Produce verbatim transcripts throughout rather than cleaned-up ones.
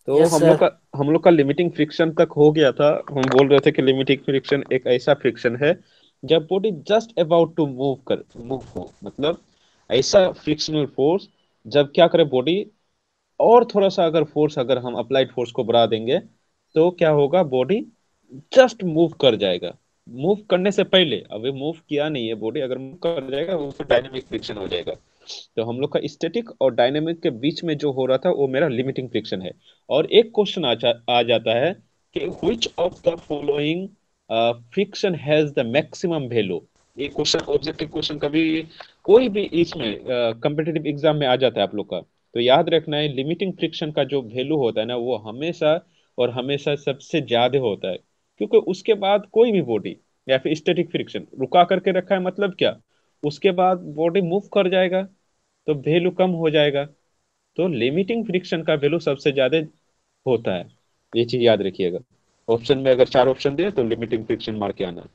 तो यस हम लोग सर। का हम लोग का लिमिटिंग फ्रिक्शन तक हो गया था। हम बोल रहे थे कि लिमिटिंग फ्रिक्शन एक ऐसा फ्रिक्शन है जब body just about to move कर मूव हो, मतलब ऐसा फ्रिक्शनल फोर्स जब क्या करे बॉडी, और थोड़ा सा अगर फोर्स, अगर हम अप्लाइड फोर्स को बढ़ा देंगे तो क्या होगा, बॉडी जस्ट मूव कर जाएगा। मूव करने से पहले, अभी मूव किया नहीं है बॉडी, अगर मूव कर जाएगा वो फिर डायनेमिक फ्रिक्शन हो जाएगा। तो हम लोग का स्टैटिक और डायनेमिक के बीच में जो हो रहा था वो मेरा लिमिटिंग फ्रिक्शन है। और एक क्वेश्चन आ, जा, आ जाता है कि which of the following friction has the maximum value. ये क्वेश्चन ऑब्जेक्टिव क्वेश्चन कभी कोई भी इसमें कम्पिटिटिव एग्जाम में आ जाता है आप लोग का। तो याद रखना है, लिमिटिंग फ्रिक्शन का जो वैल्यू होता है ना वो हमेशा और हमेशा सबसे ज्यादा होता है, क्योंकि उसके बाद कोई भी बॉडी या फिर स्टैटिक फ्रिक्शन रुका करके रखा है, मतलब क्या, उसके बाद बॉडी मूव कर जाएगा तो वैल्यू कम हो जाएगा। तो लिमिटिंग फ्रिक्शन का वैल्यू सबसे ज्यादा होता है, ये चीज याद रखिएगा। ऑप्शन में अगर चार ऑप्शन दे तो लिमिटिंग फ्रिक्शन मार के आना,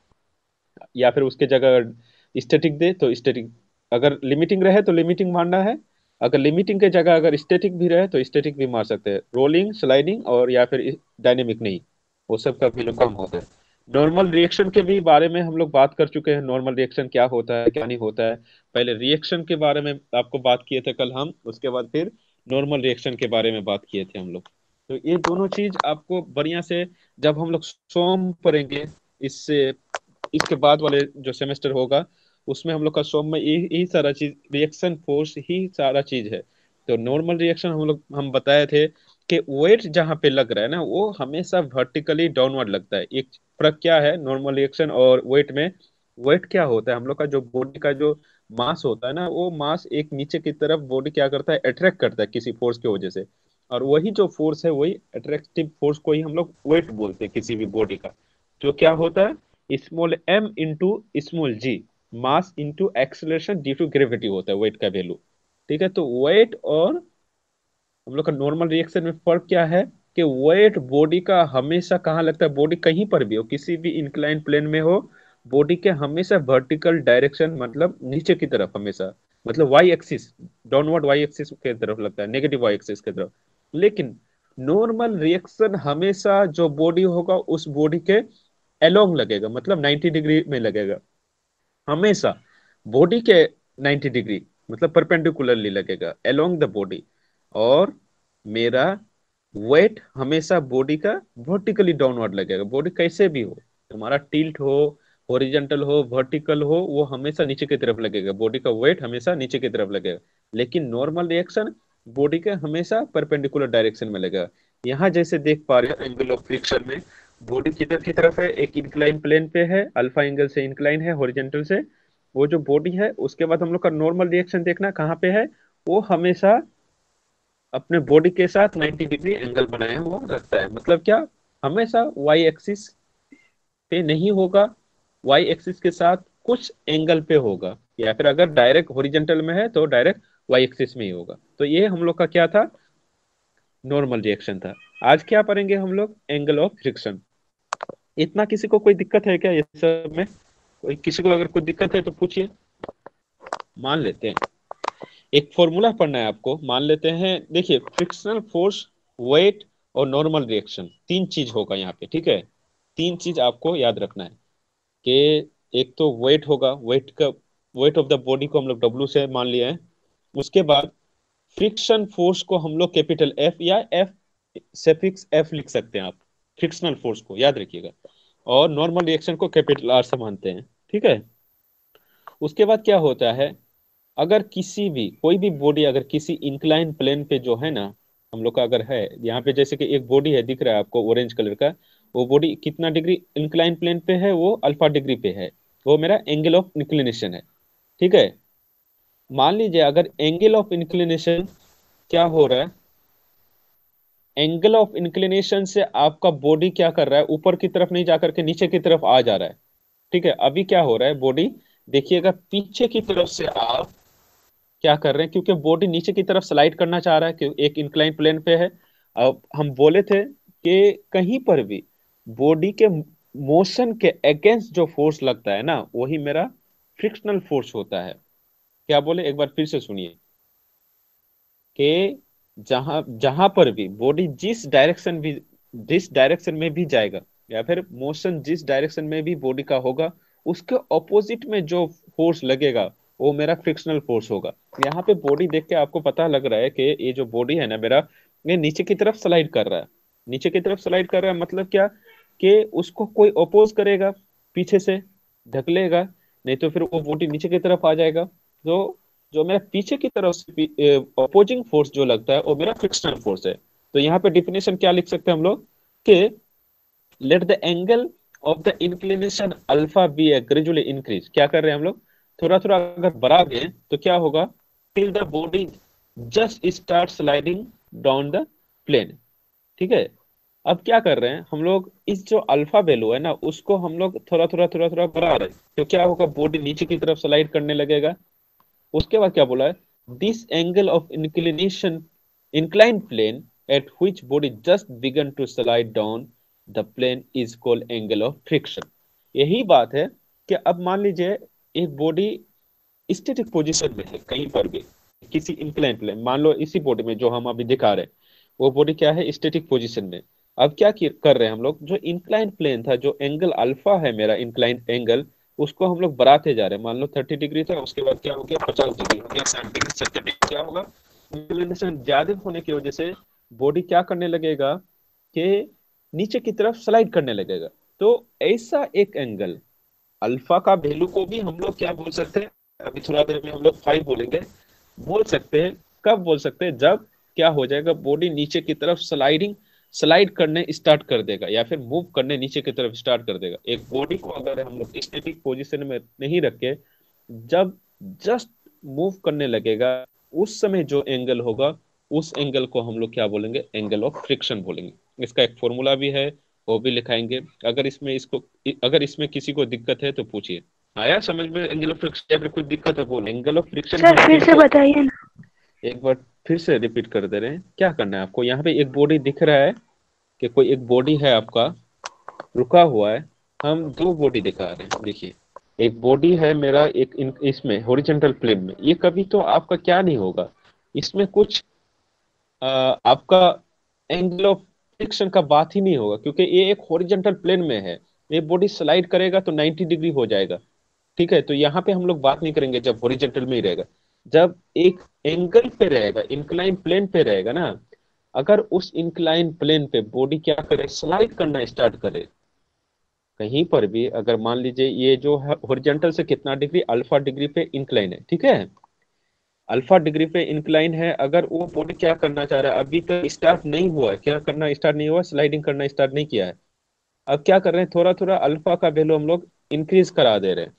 या फिर उसके जगह स्टैटिक दे तो स्टैटिक, अगर लिमिटिंग रहे तो लिमिटिंग मारना है, अगर लिमिटिंग के जगह अगर स्टैटिक भी रहे तो स्टैटिक भी मार सकते हैं, रोलिंग स्लाइडिंग और या फिर डायनेमिक नहीं, वो सब का वैल्यू कम होता है। नॉर्मल रिएक्शन के भी बारे में हम लोग बात कर चुके हैं, नॉर्मल रिएक्शन क्या होता है क्या नहीं होता है। पहले रिएक्शन के बारे में आपको बात किए थे कल हम, उसके बाद फिर नॉर्मल रिएक्शन के बारे में बात किए थे हम लोग। तो ये दोनों चीज आपको बढ़िया से, जब हम लोग सोम पढ़ेंगे, इससे इसके बाद वाले जो सेमेस्टर होगा उसमें हम लोग का सोम में यही यही सारा चीज, रिएक्शन फोर्स ही सारा चीज है। तो नॉर्मल रिएक्शन हम लोग हम बताए थे कि वेट जहाँ पे लग रहा है ना वो हमेशा वर्टिकली डाउनवर्ड लगता है। एक फर्क क्या है नॉर्मल रिएक्शन और वेट में, वेट क्या होता है, हम लोग का जो बॉडी का जो मास होता है ना वो मास एक नीचे की तरफ बॉडी क्या करता है, अट्रैक्ट करता है किसी फोर्स की वजह से। और वही जो फोर्स है वही अट्रैक्टिव फोर्स को ही हम लोग वेट बोलते हैं किसी भी बॉडी का। जो क्या होता है, small M into small G, mass into acceleration due to gravity होता है वेट का वैल्यू। ठीक है, तो वेट और हम लोग का नॉर्मल रिएक्शन में फर्क क्या है कि वेट बॉडी का हमेशा कहाँ लगता है, बॉडी कहीं पर भी हो, किसी भी इंक्लाइन प्लेन में हो, बॉडी के हमेशा वर्टिकल डायरेक्शन, मतलब नीचे की तरफ हमेशा, मतलब Y axis, downward Y axis के तरफ लगता है, नेगेटिव वाई एक्सिस की तरफ। लेकिन नॉर्मल रिएक्शन हमेशा जो बॉडी होगा उस बॉडी के एलोंग लगेगा, मतलब नाइन्टी डिग्री में लगेगा हमेशा, बॉडी के नाइन्टी डिग्री, मतलब परपेंडिकुलरली लगेगा अलोंग द बॉडी। और मेरा वेट हमेशा बॉडी का वर्टिकली डाउनवर्ड लगेगा, बॉडी कैसे भी हो, तुम्हारा टिल्ट हो, हॉरिजॉन्टल हो, वर्टिकल हो, वो हमेशा नीचे की तरफ लगेगा, बॉडी का वेट हमेशा नीचे की तरफ लगेगा। लेकिन नॉर्मल रिएक्शन बॉडी के हमेशा परपेंडिकुलर डायरेक्शन में लगेगा। यहाँ जैसे देख पा रहे हो एंगल ऑफ फ्रिक्शन में, बॉडी किधर की तरफ है, एक इंक्लाइन प्लेन पे है, अल्फा एंगल से इंक्लाइन है हॉरिजॉन्टल से, वो जो बॉडी है। उसके बाद हम लोग का नॉर्मल रिएक्शन देखना कहाँ पे है, वो हमेशा अपने बॉडी के साथ नाइन्टी डिग्री एंगल बनाए हुआ रखता है, मतलब क्या, हमेशा वाई एक्सिस पे नहीं होगा, वाई एक्सिस के साथ कुछ एंगल पे होगा, या फिर अगर डायरेक्ट हॉरिजॉन्टल में है तो डायरेक्ट वाई एक्सिस में ही होगा। तो ये हम लोग का क्या था, नॉर्मल रिएक्शन था। आज क्या पढ़ेंगे हम लोग, एंगल ऑफ फ्रिक्शन। इतना किसी को कोई दिक्कत है क्या ये सब में, कोई किसी को अगर कोई दिक्कत है तो पूछिए, मान लेते हैं। एक फॉर्मूला पढ़ना है आपको, मान लेते हैं, देखिए फ्रिक्शनल फोर्स, वेट और नॉर्मल रिएक्शन, तीन चीज होगा यहाँ पे, ठीक है। तीन चीज आपको याद रखना है कि एक तो वेट होगा, वेट का, वेट ऑफ द बॉडी को हम लोग डब्ल्यू से मान लिए हैं। उसके बाद फ्रिक्शन फोर्स को हम लोग कैपिटल एफ या एफ सफिक्स एफ लिख सकते हैं आप, फ्रिक्शनल फोर्स को याद रखिएगा। और नॉर्मल रिएक्शन को कैपिटल आर से मानते हैं, ठीक है। उसके बाद क्या होता है, अगर किसी भी कोई भी बॉडी अगर किसी इंक्लाइन प्लेन पे जो है ना, हम लोग का अगर है यहाँ पे, जैसे कि एक बॉडी है दिख रहा है आपको ऑरेंज कलर का, वो बॉडी कितना डिग्री इंक्लाइन प्लेन पे है, वो अल्फा डिग्री पे है, वो मेरा एंगल ऑफ इंक्लिनेशन है, ठीक है। मान लीजिए अगर एंगल ऑफ इंक्लिनेशन क्या हो रहा है, एंगल ऑफ इंक्लिनेशन से आपका बॉडी क्या कर रहा है, ऊपर की तरफ नहीं जाकर के नीचे की तरफ आ जा रहा है, ठीक है। अभी क्या हो रहा है, बॉडी देखिएगा पीछे की तरफ से आप क्या कर रहे हैं, क्योंकि बॉडी नीचे की तरफ स्लाइड करना चाह रहा है कि एक इंक्लाइन प्लेन पे है। अब हम बोले थे कि कहीं पर भी बॉडी के मोशन के अगेंस्ट जो फोर्स लगता है ना वही मेरा फ्रिक्शनल फोर्स होता है। क्या बोले, एक बार फिर से सुनिए कि जहां जहां पर भी बॉडी जिस डायरेक्शन भी जिस डायरेक्शन में भी जाएगा, या फिर मोशन जिस डायरेक्शन में भी बॉडी का होगा, उसके ऑपोजिट में जो फोर्स लगेगा वो मेरा फ्रिक्शनल फोर्स होगा। यहाँ पे बॉडी देख के आपको पता लग रहा है कि ये जो बॉडी है ना मेरा, ये नीचे की तरफ स्लाइड कर रहा है। नीचे की तरफ स्लाइड कर रहा है मतलब क्या, कि उसको कोई अपोज करेगा, पीछे से ढकलेगा, नहीं तो फिर वो बॉडी नीचे की तरफ आ जाएगा। तो जो मेरा पीछे की तरफ से अपोजिंग फोर्स जो लगता है वो मेरा फ्रिक्शनल फोर्स है। तो यहाँ पे डिफिनेशन क्या लिख सकते हैं हम लोग कि let the angle of the inclination alpha be a gradually increase. क्या कर रहे हैं हम लोग, थोड़ा थोड़ा अगर बढ़ा दें तो क्या होगा, till the body just start sliding down the plane. ठीक है। अब क्या कर रहे हैं हम लोग, इस जो अल्फा वैल्यू है ना उसको हम लोग थोड़ा थोड़ा थोड़ा थोड़ा बढ़ा रहे हैं, तो क्या होगा, बॉडी नीचे की तरफ स्लाइड करने लगेगा। उसके बाद क्या बोला है, this angle of inclination incline plane at which body just began to slide down the plane is called angle of friction. यही बात है कि अब मान लीजिए एक बॉडी स्टैटिक पोजीशन में है कहीं पर भी, किसी इंक्लाइन प्लेन, मान लो इसी बॉडी में जो हम अभी दिखा रहे हैं, वो बॉडी क्या है, स्टैटिक पोजीशन में। अब क्या कि- कर रहे हैं हम लोग, जो इंक्लाइन प्लेन था, जो एंगल अल्फा है मेरा इंक्लाइन एंगल, उसको हम लोग बढ़ाते जा रहे हैं। मान लो थर्टी डिग्री था, उसके बाद क्या हो गया, पचास डिग्री हो गया, साठ डिग्री, सत्तर डिग्री। क्या होगा, इंक्लिनेशन ज्यादा होने की वजह से बॉडी क्या करने लगेगा कि नीचे की तरफ स्लाइड करने लगेगा। तो ऐसा एक एंगल अल्फा का वैल्यू को भी हम लोग क्या बोल सकते हैं, अभी थोड़ा देर में हम लोग फाइव बोलेंगे, बोल सकते हैं। कब बोल सकते हैं, जब क्या हो जाएगा, बॉडी नीचे की तरफ स्लाइडिंग स्लाइड करने स्टार्ट कर देगा, या फिर मूव करने नीचे की तरफ स्टार्ट कर देगा। एक बॉडी को अगर हम लोग स्टैटिक पोजीशन में नहीं रखे, जब जस्ट मूव करने लगेगा, उस समय जो एंगल होगा, उस एंगल को हम लोग क्या बोलेंगे, एंगल ऑफ फ्रिक्शन बोलेंगे। इसका एक फॉर्मूला भी है, वो भी लिखाएंगे। अगर इसमें इसको अगर इसमें किसी को दिक्कत है तो पूछिए। आया समझ में एंगल ऑफ फ्रिक्शन, या फिर कुछ दिक्कत है बोल। एंगल ऑफ फ्रिक्शन सर हम फिर से किसको, बताइए ना। एक बार फिर से रिपीट कर दे रहे हैं। क्या करना है आपको, यहाँ पे एक बॉडी दिख रहा है कि कोई एक बॉडी है आपका रुका हुआ है। हम दो बॉडी दिखा रहे हैं, देखिए। एक बॉडी है मेरा, एक इन, इसमें हॉरिजॉन्टल प्लेन में, ये कभी तो आपका क्या नहीं होगा, इसमें कुछ आ, आपका एंगल ऑफ फ्रिक्शन का बात ही नहीं होगा, क्योंकि ये एक हॉरिजॉन्टल प्लेन में है। ये बॉडी स्लाइड करेगा तो नाइंटी डिग्री हो जाएगा। ठीक है, तो यहाँ पे हम लोग बात नहीं करेंगे जब हॉरिजॉन्टल में ही रहेगा। जब एक एंगल पे रहेगा, इंक्लाइन प्लेन पे रहेगा ना, अगर उस इंक्लाइन प्लेन पे बॉडी क्या करे, स्लाइड करना स्टार्ट करे कहीं पर भी, अगर मान लीजिए ये जो है हॉरिजॉन्टल से कितना डिग्री, अल्फा डिग्री पे इंक्लाइन है, ठीक है, अल्फा डिग्री पे इंक्लाइन है, अगर वो बॉडी क्या करना चाह रहा है, अभी तक स्टार्ट नहीं हुआ है, क्या करना स्टार्ट नहीं हुआ, स्लाइडिंग करना स्टार्ट नहीं किया है। अब क्या कर रहे हैं, थोड़ा थोड़ा अल्फा का वैल्यू हम लोग इंक्रीज करा दे रहे हैं।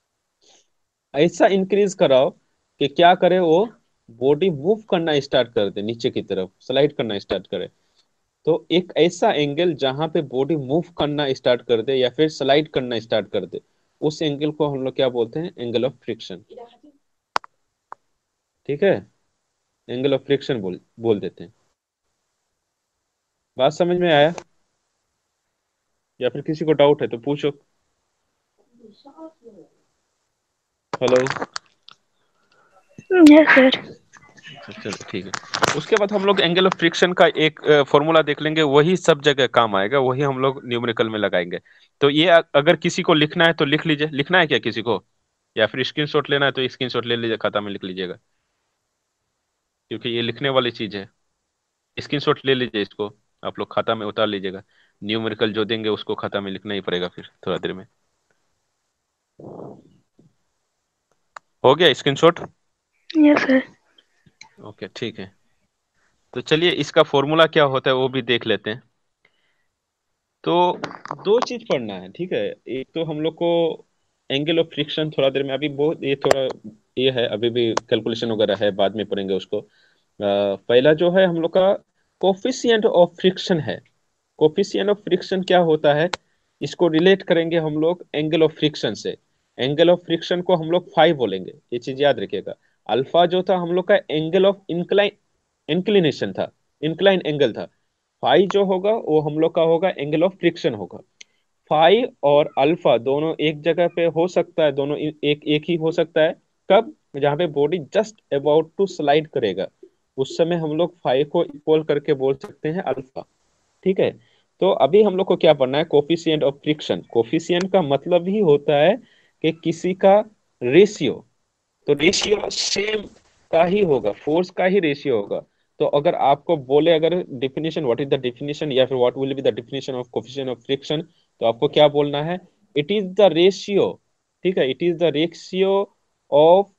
ऐसा इंक्रीज कराओ कि क्या करे वो, बॉडी मूव करना स्टार्ट कर दे, नीचे की तरफ स्लाइड करना स्टार्ट करे। तो एक ऐसा एंगल जहां पे बॉडी मूव करना स्टार्ट कर दे या फिर स्लाइड करना स्टार्ट कर दे, उस एंगल को हम लोग क्या बोलते हैं, एंगल ऑफ फ्रिक्शन। ठीक है, एंगल ऑफ फ्रिक्शन बोल बोल देते हैं। बात समझ में आया, या फिर किसी को डाउट है तो पूछो। हेलो। Yes sir. चलो ठीक है। उसके बाद हम लोग एंगल ऑफ फ्रिक्शन का एक फॉर्मूला देख लेंगे, वही सब जगह काम आएगा, वही हम लोग न्यूमेरिकल में लगाएंगे। तो ये अ- अगर किसी को लिखना है तो लिख लीजिए। लिखना है क्या किसी को, या फिर स्क्रीनशॉट लेना है तो स्क्रीनशॉट ले लीजिए, खाता में लिख लीजिएगा, क्योंकि ये लिखने वाली चीज है। स्क्रीनशॉट ले लीजिए इसको, आप लोग खाता में उतार लीजिएगा। न्यूमेरिकल जो देंगे उसको खाता में लिखना ही पड़ेगा फिर थोड़ा देर में। हो गया स्क्रीनशॉट। Yes sir. ओके ठीक है। तो चलिए इसका फॉर्मूला क्या होता है वो भी देख लेते हैं। तो दो चीज पढ़ना है, ठीक है। एक तो हम लोग को एंगल ऑफ फ्रिक्शन थोड़ा देर में, अभी बहुत ये थोड़ा ये है, अभी भी कैलकुलेशन वगैरह है, बाद में पढ़ेंगे उसको। अ, पहला जो है हम लोग का कोफिशिएंट ऑफ फ्रिक्शन है। कोफिशिएंट ऑफ फ्रिक्शन क्या होता है, इसको रिलेट करेंगे हम लोग एंगल ऑफ फ्रिक्शन से। एंगल ऑफ फ्रिक्शन को हम लोग फाइव बोलेंगे, ये चीज याद रखिएगा। अल्फा जो था हम लोग का एंगल ऑफ इंक्लाइन इंक्लिनेशन था, इंक्लाइन एंगल था। फाई जो होगा वो हम लोग का होगा एंगल ऑफ फ्रिक्शन होगा। फाई और अल्फा दोनों एक जगह पे हो सकता है, दोनों इ- एक एक ही हो सकता है। कब, जहां पे body just about to slide करेगा, उस समय हम लोग फाइव को इक्वल करके बोल सकते हैं अल्फा। ठीक है, तो अभी हम लोग को क्या पढ़ना है, कोफिशिएंट ऑफ फ्रिक्शन। कोफिशिएंट का मतलब ही होता है कि किसी का रेशियो, तो रेशियो सेम का ही होगा, फोर्स का ही रेशियो होगा। तो अगर आपको बोले, अगर definition, what is the definition, या फिर what will be the definition of coefficient of friction, तो आपको क्या बोलना है, इट इज द रेशियो। ठीक है, it is the ratio of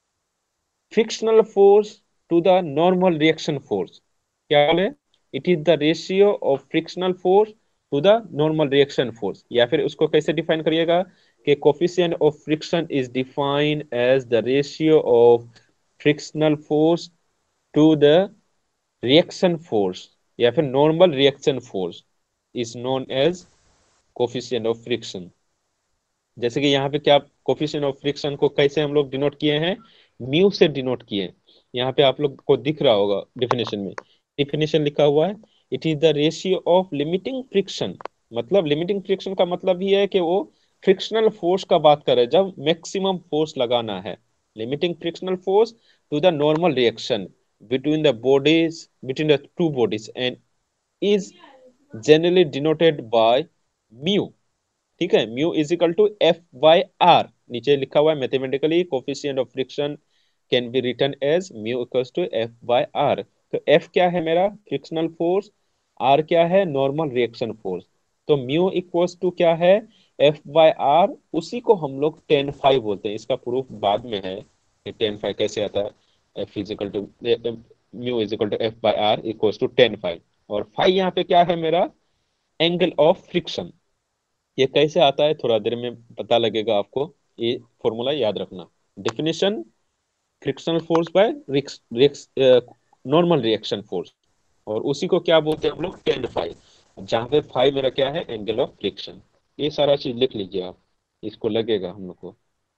frictional force to the normal reaction force. क्या बोले, it is the ratio of frictional force to the normal reaction force. या फिर उसको कैसे डिफाइन करिएगा कि coefficient of friction is defined as the ratio of frictional force to the reaction force, या फिर normal reaction force is known as coefficient of friction. जैसे कि यहाँ पे क्या, कोफिशिएंट ऑफ फ्रिक्शन को कैसे हम लोग डिनोट किए हैं, म्यू से डिनोट किए हैं। यहाँ पे आप लोग को दिख रहा होगा डिफिनेशन में, डिफिनेशन लिखा हुआ है, it is the ratio of limiting friction. मतलब लिमिटिंग फ्रिक्शन का मतलब ही है कि वो फ्रिक्शनल फोर्स का बात कर रहे हैं जब मैक्सिमम फोर्स लगाना है। Limiting frictional force to the normal reaction between the bodies, between the two bodies, and is generally denoted by mu. ठीक है, mu is equal to F by R, नीचे लिखा हुआ है mathematically coefficient of friction can be written as mu equals to F by R. तो F क्या है मेरा, फ्रिक्शनल फोर्स, आर क्या है, नॉर्मल रिएक्शन फोर्स। तो म्यू इक्वल्स टू क्या है, एफ बाई आर। उसी को हम लोग टेन फाइव बोलते हैं, इसका प्रूफ बाद में है कि टेन फाइव कैसे आता है। F is equal to, mu is equal to F by R equals to tan phi. और फाइव यहाँ पे क्या है मेरा, एंगल ऑफ फ्रिक्शन। ये कैसे आता है थोड़ा देर में पता लगेगा आपको, ये फॉर्मूला याद रखना। डिफिनेशन, फ्रिक्शनल फोर्स बाय रिक्स रिक्स नॉर्मल रिएक्शन फोर्स, और उसी को क्या बोलते हैं हम लोग, टेन फाइव। जहां पे फाइव मेरा क्या है, एंगल ऑफ फ्रिक्शन। ये सारा चीज लिख लीजिए आप, इसको लगेगा हम लोग को।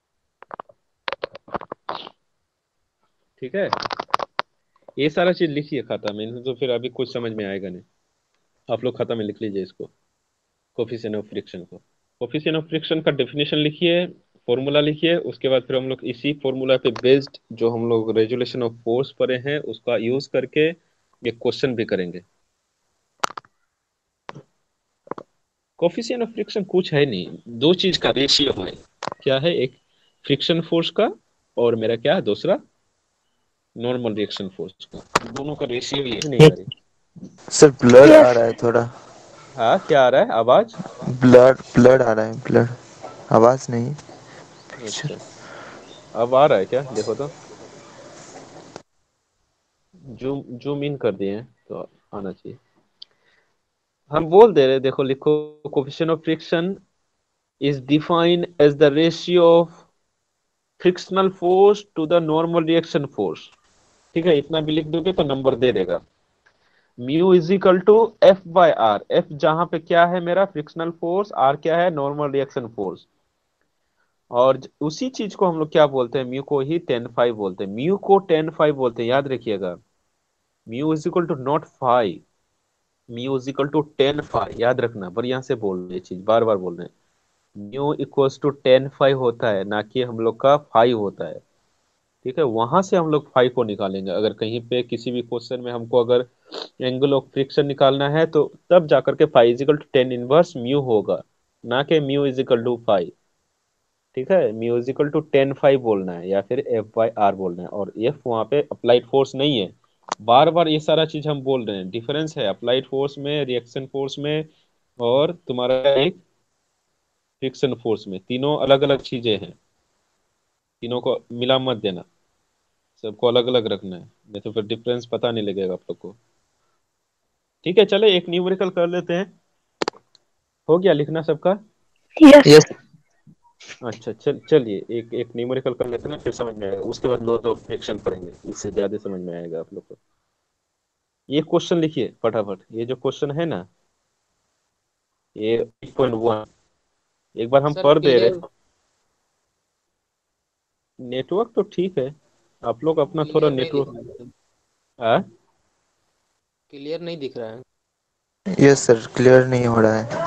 ठीक है, ये सारा चीज लिखिए खाता में, नहीं तो फिर अभी कुछ समझ में आएगा नहीं। आप लोग खाता में लिख लीजिए इसको, कोफिशिएंट ऑफ फ्रिक्शन को। कोफिशिएंट ऑफ फ्रिक्शन का डेफिनेशन लिखिए, फॉर्मूला लिखिए, उसके बाद फिर हम लोग इसी फॉर्मूला पे बेस्ड जो हम लोग रेजुलेशन ऑफ फोर्स पढ़े हैं उसका यूज करके ये क्वेश्चन भी करेंगे। कोफिशिएंट ऑफ फ्रिक्शन कुछ है नहीं, दो चीज का रेशियो है। क्या है, एक फ्रिक्शन फोर्स का, और मेरा क्या है दूसरा, नॉर्मल रिएक्शन फोर्स का। दोनों का रेशियो ये नहीं आ रही। सर ब्लड आ रहा है थोड़ा। हाँ, क्या आ रहा है आवाज? ब्लड ब्लड आ रहा है, ब्लड, आवाज नहीं। अच्छा, अब आ रहा है क्या, देखो तो। जूम जूम इन कर दिए हैं तो आना चाहिए। हम बोल दे रहे, देखो लिखो, coefficient of friction is defined as the ratio of frictional force to the normal reaction force। ठीक है, इतना भी लिख दोगे तो नंबर दे देगा। Mu is equal to F by R. F जहां पे क्या है मेरा, फ्रिक्शनल फोर्स, आर क्या है, नॉर्मल रिएक्शन फोर्स। और ज- उसी चीज को हम लोग क्या बोलते हैं, म्यू को ही टेन फाइव बोलते हैं। म्यू को टेन फाइव बोलते हैं, याद रखिएगा। Mu is equal to not phi, mu is equal to tan phi, याद रखना, बढ़िया से बोल रहे, ये चीज बार बार बोल रहे हैं। Mu equals to tan phi होता है, ना कि हम लोग का फाइव होता है। ठीक है, वहां से हम लोग फाइव को निकालेंगे। अगर कहीं पे किसी भी क्वेश्चन में हमको अगर एंगल ऑफ फ्रिक्शन निकालना है तो तब जाकर के phi is equal to tan inverse mu होगा, ना कि म्यू इजिकल टू फाइव। ठीक है, mu is equal to tan phi बोलना है, या फिर एफ बाई आर बोलना है। और एफ वहां पे अप्लाइड फोर्स नहीं है। बार बार ये सारा चीज हम बोल रहे हैं, डिफरेंस है अप्लाइड फोर्स में, रिएक्शन फोर्स में, और तुम्हारा एक फ्रिक्शन फोर्स में। तीनों अलग अलग चीजें हैं, तीनों को मिला मत देना, सबको अलग अलग रखना है, नहीं तो फिर डिफरेंस पता नहीं लगेगा आप लोग को। ठीक है, चले एक न्यूमेरिकल कर लेते हैं। हो गया लिखना सबका? Yes yes. अच्छा, चल चलिए एक एक न्यूमेरिकल कर लेते हैं ना, फिर समझ में आएगा। उसके बाद दो दो फ्रैक्शन पढ़ेंगे, इससे ज्यादा समझ में आएगा आप लोग को। ये क्वेश्चन लिखिए फटाफट, ये जो क्वेश्चन है ना, ये एट पॉइंट वन, एक बार हम सर पढ़ दे क्लियर रहे। नेटवर्क तो ठीक है, आप लोग अपना थोड़ा क्लियर नहीं दिख रहा नेटवर्क। है, हाँ, क्लियर नहीं दिख रहा है। यस सर, क्लियर नहीं हो रहा है।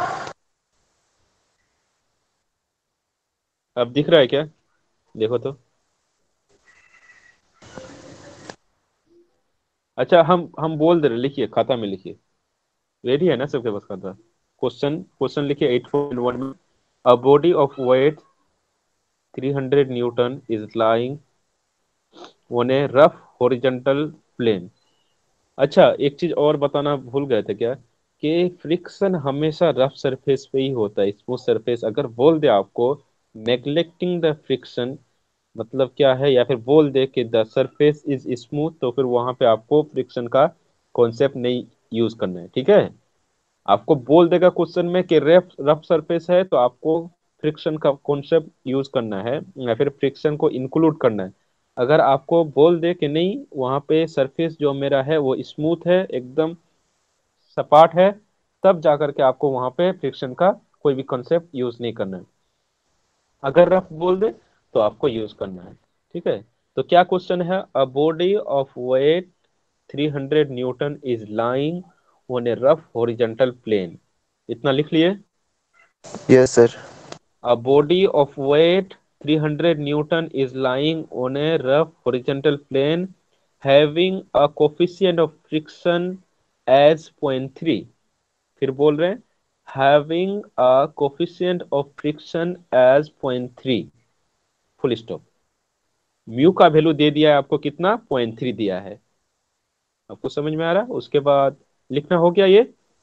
अब दिख रहा है क्या, देखो तो। अच्छा, हम हम बोल दे रहे, लिखिए खाता में लिखिए। रेडी है ना सबके पास खाता? क्वेश्चन क्वेश्चन लिखिए एट पॉइंट वन में। A body of weight three hundred newton is lying on a rough horizontal plane. अच्छा, एक चीज और बताना भूल गए थे क्या, कि फ्रिक्शन हमेशा रफ सरफेस पे ही होता है, स्मूथ सरफेस अगर बोल दे आपको नेग्लेक्टिंग द फ्रिक्शन मतलब क्या है, या फिर बोल दे कि द सरफेस इज स्मूथ, तो फिर वहां पे आपको फ्रिक्शन का कॉन्सेप्ट नहीं यूज करना है, ठीक है। आपको बोल देगा क्वेश्चन में कि रफ रफ सरफेस है, तो आपको फ्रिक्शन का कॉन्सेप्ट यूज करना है या फिर फ्रिक्शन को इंक्लूड करना है। अगर आपको बोल दे कि नहीं वहां पे सरफेस जो मेरा है वो स्मूथ है, एकदम सपाट है, तब जाकर के आपको वहां पे फ्रिक्शन का कोई भी कॉन्सेप्ट यूज नहीं करना है। अगर रफ बोल दे तो आपको यूज करना है, ठीक है। तो क्या क्वेश्चन है, a body of weight three hundred newton is lying on a rough horizontal plane. इतना लिख लिए। Yes sir. A body of weight three hundred Newton is lying on a rough horizontal plane having a coefficient of friction as zero point three। फिर बोल रहे हैं having a coefficient of friction as zero point three, full stop. Mu का value दे दिया है आपको, कितना zero point three दिया है। आपको समझ में आ रहा है? उसके बाद लिखना हो गया ये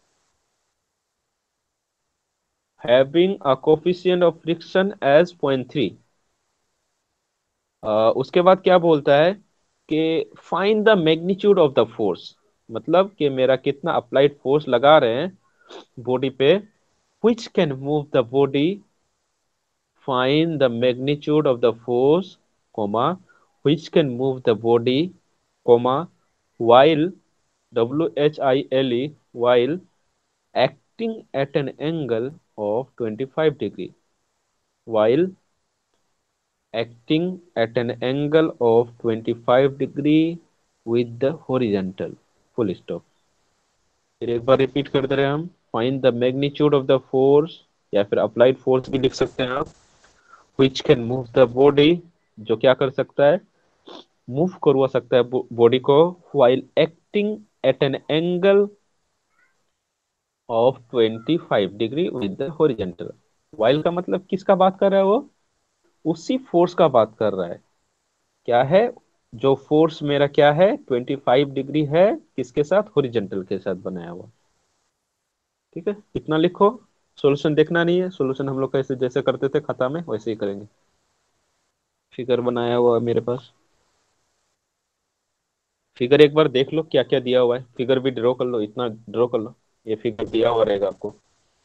having a coefficient of friction as zero point three। अ, उसके बाद क्या बोलता है कि find the magnitude of the force, मतलब कि मेरा कितना अप्लाइड फोर्स लगा रहे हैं बॉडी पे, which can move the body, find the magnitude of the force, comma, which can move the body, comma, while W H I L E while acting at an angle of twenty-five degree, while acting at an angle of twenty-five degree with the horizontal, full stop। फिर एक बार repeat कर दे रहे हैं हम, find the magnitude of the force, या फिर applied force भी लिख सकते हैं आप, which can move the body, जो क्या कर सकता है, मूव करवा सकता है बॉडी को, while acting at an angle of twenty five degree with the horizontal. While का मतलब किसका बात कर रहा है वो, उसी फोर्स का बात कर रहा है। क्या है, जो फोर्स मेरा क्या है ट्वेंटी फाइव डिग्री है, किसके साथ, हॉरिजॉन्टल के साथ बनाया हुआ, ठीक है। इतना लिखो। सॉल्यूशन देखना नहीं है, सॉल्यूशन हम लोग कैसे जैसे करते थे खाता में वैसे ही करेंगे। फिगर बनाया हुआ है मेरे पास, फिगर एक बार देख लो क्या क्या दिया हुआ है, फिगर भी ड्रॉ कर लो, इतना ड्रॉ कर लो, ये फिगर दिया हुआ रहेगा आपको,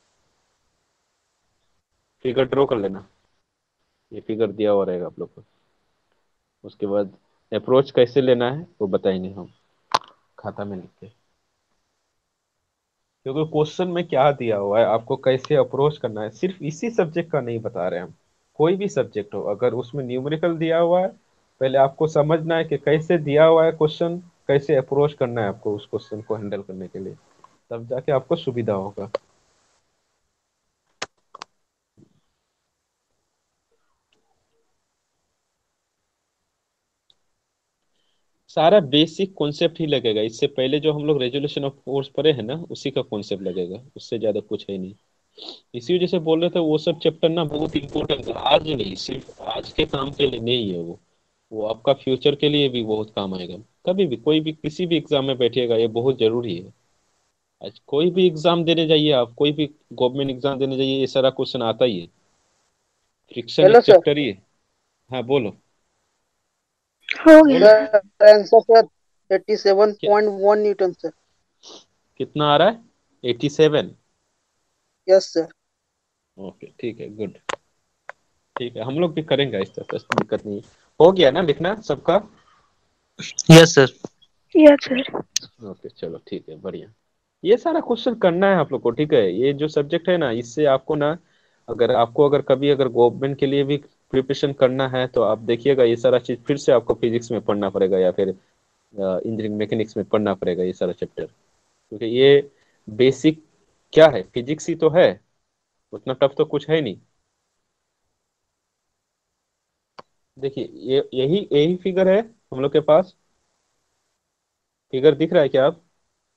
फिगर ड्रॉ कर लेना, ये फिगर दिया हुआ रहेगा आप लोग को। उसके बाद अप्रोच कैसे लेना है वो बताएंगे हम खाता में लिख के, क्योंकि क्वेश्चन में क्या दिया हुआ है आपको कैसे अप्रोच करना है, सिर्फ इसी सब्जेक्ट का नहीं बता रहे हम, कोई भी सब्जेक्ट हो अगर उसमें न्यूमेरिकल दिया हुआ है, पहले आपको समझना है कि कैसे दिया हुआ है क्वेश्चन, कैसे अप्रोच करना है आपको उस क्वेश्चन को हैंडल करने के लिए, तब जाके आपको सुविधा होगा। सारा बेसिक कॉन्सेप्ट ही लगेगा, इससे पहले जो हम लोग रेजोल्यूशन ऑफ फोर्स पढ़े हैं ना उसी का कॉन्सेप्ट लगेगा, उससे ज्यादा कुछ है नहीं। इसी वजह से बोल रहे थे वो सब चैप्टर ना बहुत इंपॉर्टेंट है, आज नहीं, सिर्फ आज के काम के लिए नहीं है वो वो आपका फ्यूचर के लिए भी बहुत काम आएगा। कभी भी कोई भी किसी भी एग्जाम में बैठिएगा ये बहुत जरूरी है। आज कोई भी एग्जाम देने जाइए, आप कोई भी गवर्नमेंट एग्जाम देने जाइए, ये सारा क्वेश्चन आता ही है। फ्रिक्शन हेलो एक सर। चैप्टर ही है। हाँ बोलो। हो बोलो गया। सर आंसर सर क्या, eighty seven point one newton sir. कितना आ रहा है, eighty seven? Yes sir. Okay ठीक है, गुड। ठीक है, हम लोग भी करेंगे इस तरह से, दिक्कत नहीं है। हो गया ना लिखना सबका? Yes sir. Yes sir. Okay चलो ठीक है, बढ़िया। ये सारा क्वेश्चन करना है आप लोग को, ठीक है। ये जो सब्जेक्ट है ना, इससे आपको ना, अगर आपको अगर कभी अगर गवर्नमेंट के लिए भी प्रिपरेशन करना है तो आप देखिएगा ये सारा चीज फिर से आपको फिजिक्स में पढ़ना पड़ेगा, या फिर इंजीनियरिंग मैकेनिक्स में पढ़ना पड़ेगा ये सारा चैप्टर, क्योंकि ये बेसिक क्या है, फिजिक्स ही तो है, उतना टफ तो कुछ है नहीं। देखिए ये यही यही फिगर है हम लोग के पास, फिगर दिख रहा है क्या आप?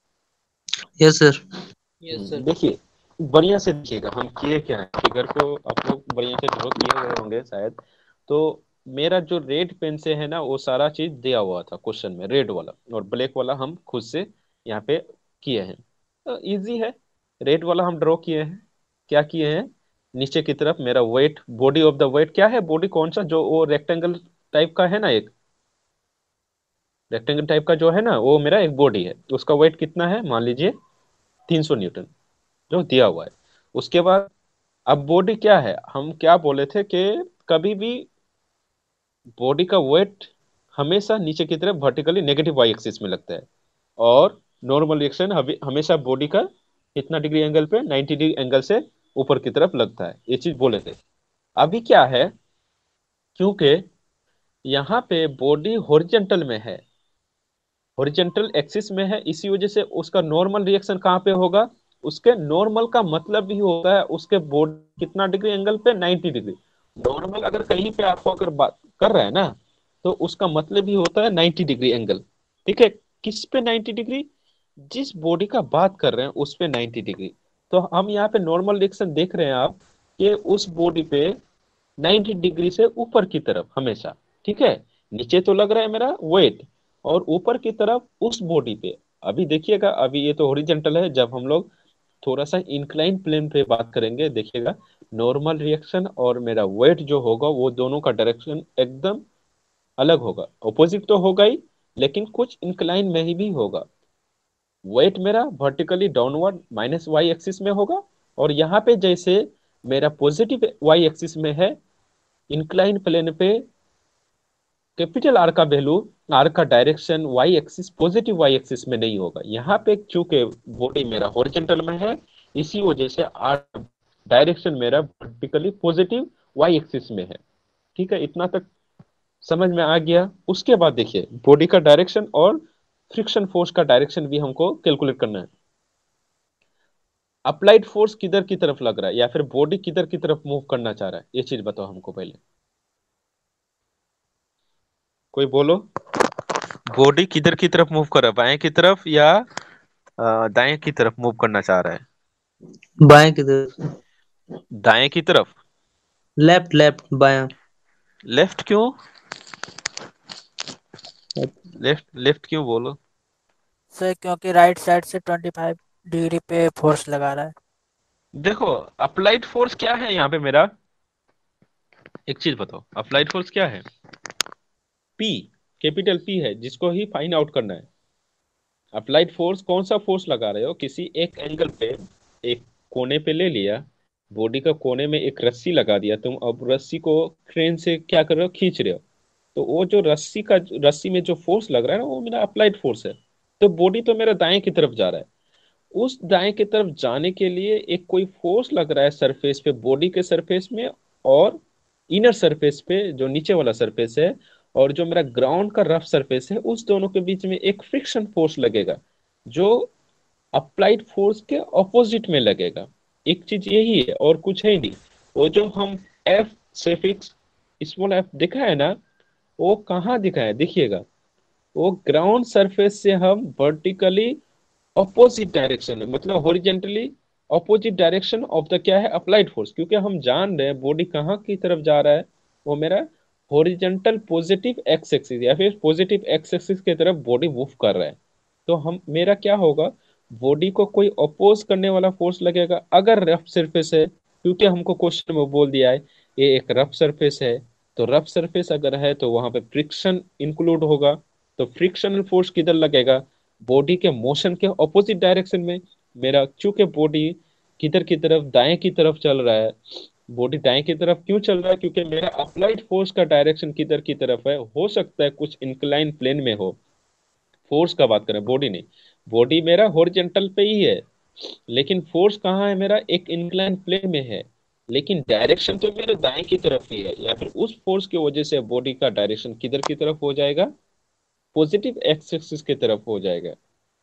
Yes sir. Yes hmm, sir. देखिए बढ़िया से देखिएगा हम किए क्या है, फिगर को आप लोग बढ़िया से ड्रॉ किए हुए होंगे शायद। तो मेरा जो रेड पेन से है ना वो सारा चीज दिया हुआ था क्वेश्चन में, रेड वाला, और ब्लैक वाला हम खुद से यहाँ पे किए हैं। तो इजी है। रेड वाला हम ड्रॉ किए हैं, क्या किए हैं, नीचे की तरफ मेरा weight, body of the weight क्या है, बॉडी कौन सा, जो वो रेक्टेंगल टाइप का है ना, एक रेक्टेंगल टाइप का जो है ना वो मेरा एक बॉडी है, उसका वेट कितना है, मान लीजिए तीन सौ न्यूटन, जो दिया हुआ है। उसके बाद अब बॉडी क्या है, हम क्या बोले थे कि कभी भी बॉडी का वेट हमेशा नीचे की तरफ वर्टिकली नेगेटिव वाई एक्सिस में लगता है, और नॉर्मल रिएक्शन हमेशा बॉडी का कितना डिग्री एंगल पे, नाइंटी डिग्री एंगल से ऊपर की तरफ लगता है, ये चीज बोले थे। अभी क्या है, क्योंकि यहाँ पे बॉडी हॉरिजेंटल में है, हॉरिजेंटल एक्सिस में है, इसी वजह से उसका नॉर्मल रिएक्शन कहाँ पे होगा, उसके नॉर्मल का मतलब भी होता है उसके बॉडी कितना डिग्री एंगल पे, नाइंटी डिग्री। नॉर्मल अगर कहीं पे आपको अगर बात कर रहा है ना, तो उसका मतलब ही होता है नाइंटी डिग्री एंगल। ठीक है, किस पे नाइंटी डिग्री, जिस बॉडी का बात कर रहे हैं उस पे नाइंटी डिग्री। तो हम यहाँ पे नॉर्मल रिएक्शन देख रहे हैं आप, कि उस बॉडी पे नाइंटी डिग्री से ऊपर की तरफ हमेशा। ठीक है, नीचे तो लग रहा है मेरा वेट, और ऊपर की तरफ उस बॉडी पे, अभी देखिएगा, अभी ये तो हॉरिजेंटल है, जब हम लोग थोड़ा सा इंक्लाइन प्लेन पे बात करेंगे देखिएगा, नॉर्मल रिएक्शन और मेरा वेट जो होगा वो दोनों का डायरेक्शन एकदम अलग होगा, ऑपोजिट तो होगा ही, लेकिन कुछ इंक्लाइन में ही भी होगा। वेट मेरा vertically downward minus Y axis में होगा, और यहाँ पे जैसे मेरा पॉजिटिव वाई एक्सिस में है, इंक्लाइन प्लेन पे कैपिटल आर का वैल्यू, आर का direction Y axis, positive Y axis में नहीं होगा। यहाँ पे चूंकि बॉडी मेरा हॉरिजॉन्टल में है, इसी वजह से आर डायरेक्शन मेरा वर्टिकली पॉजिटिव वाई एक्सिस में है। ठीक है, इतना तक समझ में आ गया। उसके बाद देखिए बॉडी का डायरेक्शन और फ्रिक्शन फोर्स का डायरेक्शन भी हमको कैलकुलेट करना है। अप्लाइड फोर्स किधर की तरफ लग रहा है, या फिर बॉडी किधर की तरफ मूव करना चाह रहा है, ये चीज बताओ हमको पहले, कोई बोलो। बॉडी किधर की तरफ मूव कर रहा है, बाएं की तरफ या अ, दाएं की तरफ मूव करना चाह रहा है? बाएं की तरफ। दाएं की तरफ। लेफ्ट लेफ्ट बायां। लेफ्ट क्यों, लेफ्ट लेफ्ट क्यों बोलो? सर क्योंकि राइट साइड से ट्वेंटी फाइव डिग्री पे फोर्स लगा रहा है। देखो अप्लाइड फोर्स क्या है यहाँ पे मेरा, एक चीज बताओ, अप्लाइड फोर्स क्या है, पी, कैपिटल पी है, जिसको ही फाइंड आउट करना है। अप्लाइड फोर्स कौन सा फोर्स लगा रहे हो, किसी एक एंगल पे, एक कोने पे ले लिया, बॉडी का कोने में एक रस्सी लगा दिया तुम, अब रस्सी को क्रेन से क्या कर रहे हो, खींच रहे हो, तो वो जो रस्सी का, रस्सी में जो फोर्स लग रहा है ना, वो मेरा अप्लाइड फोर्स है। तो बॉडी तो मेरा दाएं की तरफ जा रहा है, उस दाएं की तरफ जाने के लिए एक कोई फोर्स लग रहा है सरफेस पे, बॉडी के सरफेस में, और इनर सरफेस पे जो नीचे वाला सरफेस है, और जो मेरा ग्राउंड का रफ सरफेस है, उस दोनों के बीच में एक फ्रिक्शन फोर्स लगेगा, जो अप्लाइड फोर्स के ऑपोजिट में लगेगा। एक चीज यही है और कुछ है ही नहीं। वो जो हम एफ सफिक्स स्मॉल एफ दिखा है ना, वो कहाँ दिखा है देखिएगा, वो ग्राउंड सरफेस से हम वर्टिकली ऑपोजिट डायरेक्शन में, मतलब horizontally opposite direction of the क्या है, अप्लाइड फोर्स, क्योंकि हम जान रहे हैं बॉडी कहाँ की तरफ जा रहा है, वो मेरा हॉरिजेंटल पॉजिटिव एक्स एक्सिस या फिर पॉजिटिव एक्स एक्सिस की तरफ बॉडी मूव कर रहा है। तो हम मेरा क्या होगा, बॉडी को कोई अपोज करने वाला फोर्स लगेगा अगर रफ सरफेस है, क्योंकि हमको क्वेश्चन में बोल दिया है ये एक रफ सरफेस है, तो रफ सरफेस अगर है तो वहां पे फ्रिक्शन इंक्लूड होगा। तो फ्रिक्शनल फोर्स किधर लगेगा, बॉडी के मोशन के ऑपोजिट डायरेक्शन में। मेरा चूंकि बॉडी किधर की तरफ, दाएं की तरफ चल रहा है, बॉडी दाएं की तरफ क्यों चल रहा है, क्योंकि मेरा अप्लाइड फोर्स का डायरेक्शन किधर की तरफ है, हो सकता है कुछ इंक्लाइन प्लेन में हो। फोर्स का बात करें, बॉडी नहीं, बॉडी मेरा हॉरिजेंटल पे ही है, लेकिन फोर्स कहाँ है मेरा, एक इंक्लाइन प्लेन में है, लेकिन डायरेक्शन तो मेरे दाएं की तरफ ही है, या फिर उस फोर्स की वजह से बॉडी का डायरेक्शन किधर की तरफ हो जाएगा, पॉजिटिव एक्स एक्सिस की तरफ हो जाएगा।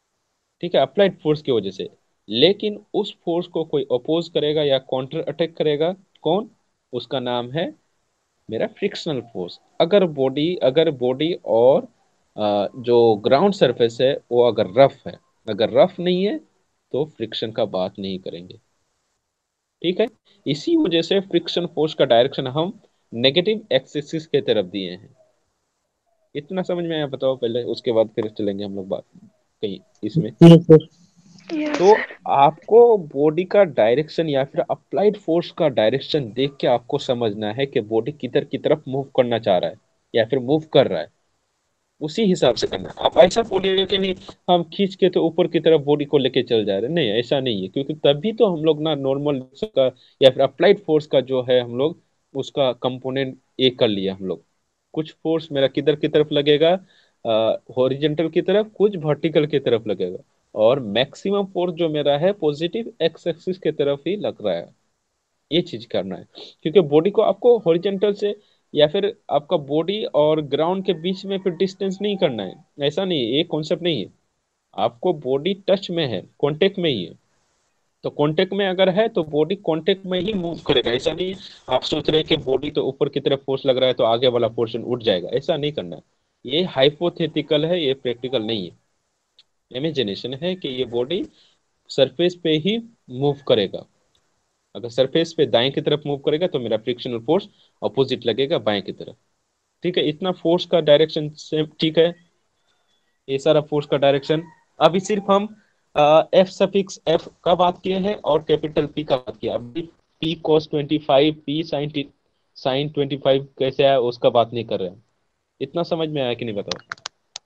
ठीक है, अप्लाइड फोर्स की वजह से। लेकिन उस फोर्स को कोई अपोज करेगा या काउंटर अटैक करेगा, कौन, उसका नाम है मेरा फ्रिक्शनल फोर्स। अगर बॉडी अगर बॉडी और जो ग्राउंड सरफेस है वो अगर रफ है, अगर रफ नहीं है तो फ्रिक्शन का बात नहीं करेंगे। ठीक है, इसी वजह से फ्रिक्शन फोर्स का डायरेक्शन हम नेगेटिव एक्स एक्सिस के तरफ दिए हैं। इतना समझ में आया? बताओ पहले, उसके बाद फिर चलेंगे हम लोग बात कहीं इसमें। Yes sir. यस तो सर। आपको बॉडी का डायरेक्शन या फिर अप्लाइड फोर्स का डायरेक्शन देख के आपको समझना है कि बॉडी किधर की तरफ मूव करना चाह रहा है या फिर मूव कर रहा है, उसी हिसाब से करना है। आप ऐसा बोलिएगा कि नहीं हम खींच के तो ऊपर की तरफ बॉडी को लेके चल जा रहे हैं, नहीं ऐसा नहीं है, क्योंकि तभी तो हम लोग ना नॉर्मल का या फिर अप्लाइड फोर्स का जो है हम लोग उसका कंपोनेंट ए कर लिया हम लोग। कुछ फोर्स मेरा किधर की तरफ लगेगा, हॉरिजेंटल की तरफ, कुछ वर्टिकल की तरफ लगेगा, और मैक्सिमम फोर्स जो मेरा है पॉजिटिव एक्स एक्सिस की तरफ ही लग रहा है। ये चीज करना है, क्योंकि बॉडी को आपको हॉरिजेंटल से या फिर आपका बॉडी और ग्राउंड के बीच में फिर डिस्टेंस नहीं करना है, ऐसा नहीं है, ये कॉन्सेप्ट नहीं है। आपको बॉडी टच में है, कांटेक्ट में ही है, तो कांटेक्ट में अगर है तो बॉडी कांटेक्ट में ही मूव करेगा। ऐसा नहीं है आप सोच रहे हैं कि बॉडी तो ऊपर की तरफ फोर्स लग रहा है तो आगे वाला पोर्शन उठ जाएगा, ऐसा नहीं करना है। ये हाइपोथेटिकल है, ये प्रैक्टिकल नहीं है। इमेजिनेशन है कि ये बॉडी सरफेस पे ही मूव करेगा। अगर सरफेस पे दाएं की तरफ मूव करेगा तो मेरा फ्रिक्शनल फोर्स अपोजिट लगेगा बाएं की तरफ। ठीक है, इतना फोर्स का डायरेक्शन सेम ठीक है, ये सारा फोर्स का डायरेक्शन। अभी सिर्फ हम एफ सफिक्स एफ का बात किए हैं और कैपिटल पी का बात किया। अभी P cos twenty five, P sine sine twenty five कैसे आया उसका बात नहीं कर रहे हैं। इतना समझ में आया कि नहीं बताओ?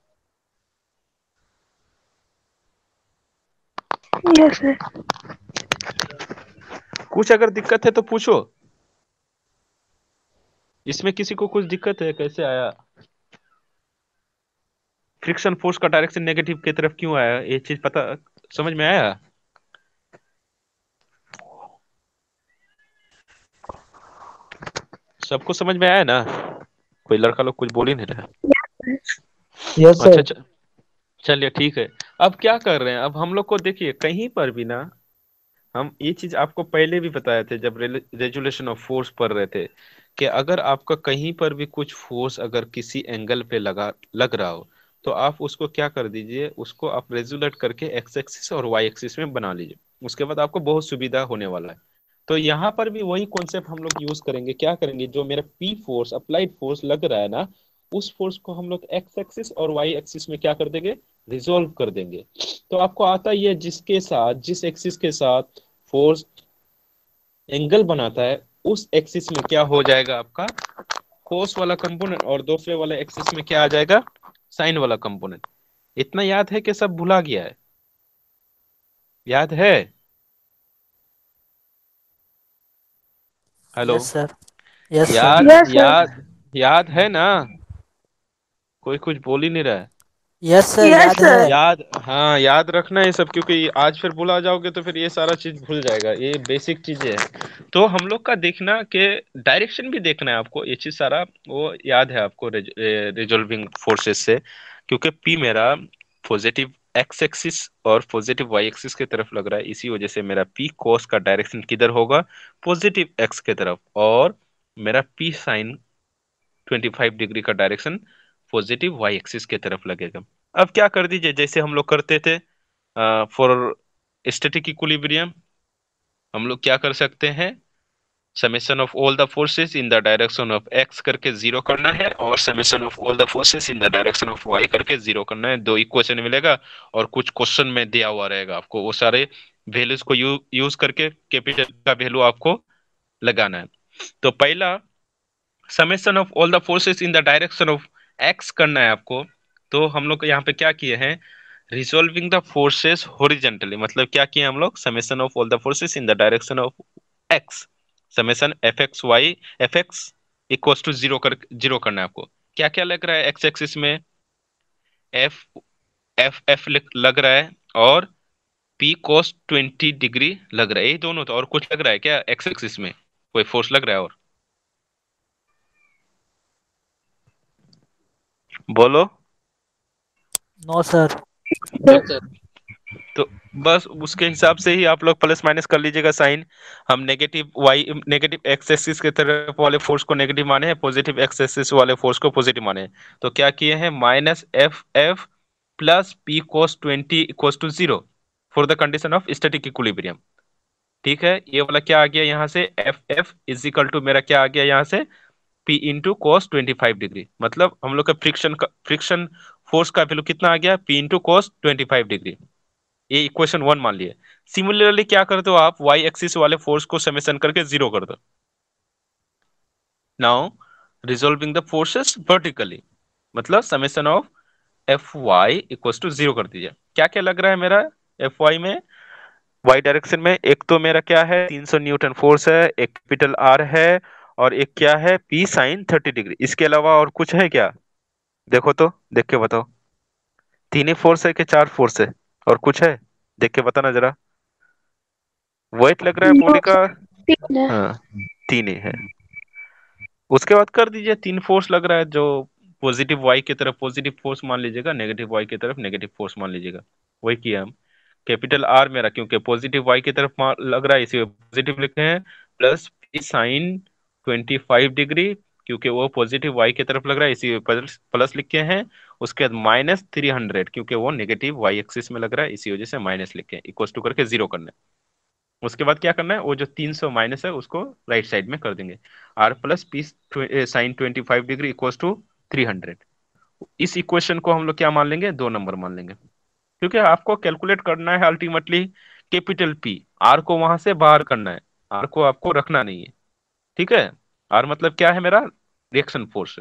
Yes sir. कुछ अगर दिक्कत है तो पूछो, इसमें किसी को कुछ दिक्कत है कैसे आया? फ्रिक्शन फोर्स का डायरेक्शन नेगेटिव की तरफ क्यों आया, ये चीज पता समझ में आया? सबको समझ में आया ना? कोई लड़का लोग कुछ बोल ही नहीं रहा। यस अच्छा सर। च- चलिए ठीक है। अब क्या कर रहे हैं, अब हम लोग को देखिए कहीं पर भी ना, हम ये चीज आपको पहले भी बताए थे जब रेजुलेशन ऑफ फोर्स पढ़ रहे थे, कि अगर आपका कहीं पर भी कुछ फोर्स अगर किसी एंगल पे लगा लग रहा हो तो आप उसको क्या कर दीजिए, उसको आप रेजुलेट करके एक्स एक्सिस और वाई एक्सिस में बना लीजिए। उसके बाद आपको बहुत सुविधा होने वाला है। तो यहाँ पर भी वही कॉन्सेप्ट हम लोग यूज करेंगे। क्या करेंगे, जो मेरा पी फोर्स अप्लाइड फोर्स लग रहा है ना, उस फोर्स को हम लोग एक्स एक्सिस और वाई एक्सिस में क्या कर देंगे, रिजोल्व कर देंगे। तो आपको आता ही है जिसके साथ, जिस एक्सिस के साथ फोर्स एंगल बनाता है उस एक्सिस में क्या हो जाएगा आपका कोस वाला कंपोनेंट, और दूसरे वाले एक्सिस में क्या आ जाएगा, साइन वाला कंपोनेंट। इतना याद है कि सब भुला गया है? याद है? Hello? Yes sir. Yes sir. याद यस सर। याद याद है ना? कोई कुछ बोल ही नहीं रहा है। यस सर, यस याद है। सर। याद, हाँ याद रखना है सब, क्योंकि आज फिर भुला जाओगे तो फिर ये सारा चीज भूल जाएगा। ये बेसिक चीजें हैं। तो हम लोग का देखना कि डायरेक्शन भी देखना है आपको, ये चीज सारा वो याद है आपको रिजोल्विंग फोर्सेस से, क्योंकि पी मेरा पॉजिटिव एक्स एक्सिस और पॉजिटिव वाई एक्सिस की तरफ लग रहा है, इसी वजह से मेरा पी कोस का डायरेक्शन किधर होगा, पॉजिटिव एक्स की तरफ, और मेरा P sine twenty five degree का डायरेक्शन पॉजिटिव वाई एक्सिस की तरफ लगेगा। अब क्या कर दीजिए, जैसे हम लोग करते थे फॉर स्टैटिक इक्विलिब्रियम, हम लोग क्या कर सकते हैं, summation of all the forces in the direction of X करके जीरो करना है, और summation of all the forces in the direction of Y करके जीरो करना है। दो इक्वेशन मिलेगा और कुछ क्वेश्चन में दिया हुआ रहेगा, आपको वो सारे वैल्यूज को यू, यूज करके कैपिटल का वैल्यू आपको लगाना है। तो पहला summation of all the forces in the direction of X करना है आपको। तो हम लोग यहाँ पे क्या किए हैं, रिजोल्विंग द फोर्सेस हॉरिजेंटली, मतलब क्या किए हम लोग, summation of all the forces in the direction of X, summation F X Y F X equal to zero कर जीरो करना है आपको। क्या क्या लग रहा है एक्स एक्सिस में, एफ एफ एफ लग रहा है, और पी कोस ट्वेंटी डिग्री लग रहा है, ये दोनों। तो और कुछ लग रहा है क्या एक्स एक्सिस में, कोई फोर्स लग रहा है और? बोलो। No sir. तो सर। तो बस उसके हिसाब से ही आप लोग प्लस माइनस कर लीजिएगा साइन। हम negative Y negative X axis के तरफ वाले फोर्स को नेगेटिव माने हैं, पॉजिटिव एक्स एक्सिस वाले फोर्स को पॉजिटिव माने हैं। तो क्या किए हैं, minus F F plus P cos twenty equals to zero for the condition of static equilibrium. ठीक है, ये वाला क्या आ गया यहाँ से, F F is equal to मेरा क्या आ गया यहाँ से, P into cos twenty five degree. मतलब हम लोग का फ्रिक्शन का फ्रिक्शन फोर्स का वैल्यू कितना आ गया, P into cos twenty five degree. ये इक्वेशन वन मान लिए। सिमिलरली क्या कर दो आप, वाई एक्सिस वाले फोर्स को समेशन करके जीरो कर दो। Now resolving the forces vertically, मतलब summation of F Y equals to zero कर दीजिए। क्या क्या लग रहा है मेरा एफ वाई में, वाई डायरेक्शन में, एक तो मेरा क्या है तीन सौ न्यूटन फोर्स है, एक कैपिटल आर है, और एक क्या है पी साइन थर्टी डिग्री। इसके अलावा और कुछ है क्या, देखो तो, देख के बताओ। तीन ही फोर्स है कि चार फोर्स है, और कुछ है, देख के बताना जरा। वेट लग रहा है बॉडी का, तीन है। हाँ तीन ही है। उसके बाद कर दीजिए, तीन फोर्स लग रहा है, जो पॉजिटिव वाई की तरफ पॉजिटिव फोर्स मान लीजिएगा, नेगेटिव वाई की तरफ नेगेटिव फोर्स मान लीजिएगा। वही किया हम। कैपिटल आर मेरा क्योंकि पॉजिटिव वाई की तरफ मान- लग रहा है, इसी पॉजिटिव लिखे हैं, plus P sine twenty five degree, क्योंकि वो पॉजिटिव वाई की तरफ लग रहा है, इसी प्लस प्लस लिखे हैं। उसके बाद माइनस थ्री हंड्रेड, क्योंकि वो नेगेटिव वाई एक्सिस में लग रहा है, इसी वजह से माइनस लिखे हैं, इक्वल टू करके जीरो करना है। उसके बाद क्या करना है, वो जो तीन सौ माइनस है उसको राइट साइड में कर देंगे। R plus P sine twenty five degree equals to three hundred. इस इक्वेशन को हम लोग क्या मान लेंगे, दो नंबर मान लेंगे, क्योंकि आपको कैलकुलेट करना है अल्टीमेटली कैपिटल पी, आर को वहां से बाहर करना है, आर को आपको रखना नहीं है। ठीक है, आर मतलब क्या है मेरा, रिएक्शन फोर्स।